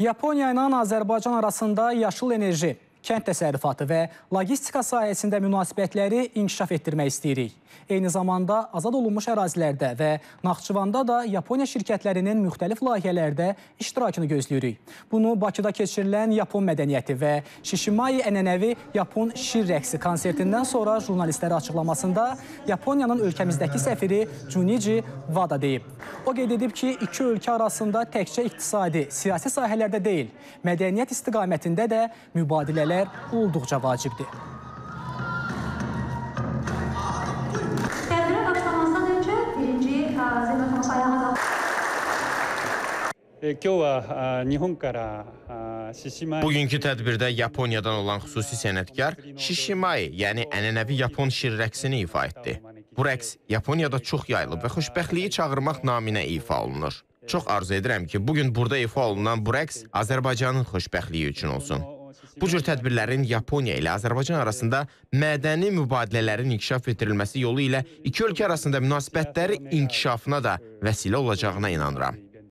Yaponiya ilə Azərbaycan arasında yaşıl enerji, kənd təsərrüfatı və logistika sahəsində münasibətləri inkişaf etdirmək istəyirik. Eyni zamanda azad olunmuş ərazilərdə və Naxçıvanda da Yaponiya şirkətlərinin müxtəlif layihələrdə iştirakını gözləyirik. Bunu Bakıda keçirilən Yapon mədəniyyəti və Shishimai ənənəvi Yapon şir rəqsi konsertindən sonra jurnalistlərə açıqlamasında Yaponiyanın ölkəmizdəki səfiri Junichi Wada deyib. O qeyd edib ki, iki ölkə arasında təkcə iqtisadi, siyasi sahələrdə deyil, mədəniyyət istiqamətində də mübadilələr olduqca vacibdir. Bugünkü tədbirdə Yaponiyadan olan xüsusi sənətkar Shishimai, yəni ənənəvi Yapon şir rəqsini ifa etdi. Bu rəqs Yaponiyada çox yayılıb və xoşbəxtliyi çağırmaq naminə ifa olunur. Çox arzu edirəm ki, bugün burada ifa olunan bu rəqs Azərbaycanın xoşbəxtliyi üçün olsun. Bu cür tədbirlərin Yaponiya ilə Azərbaycan arasında mədəni mübadilələrin inkişaf etdirilməsi yolu ilə iki ölkə arasında münasibətləri inkişafına da vəsilə olacağına inanıram.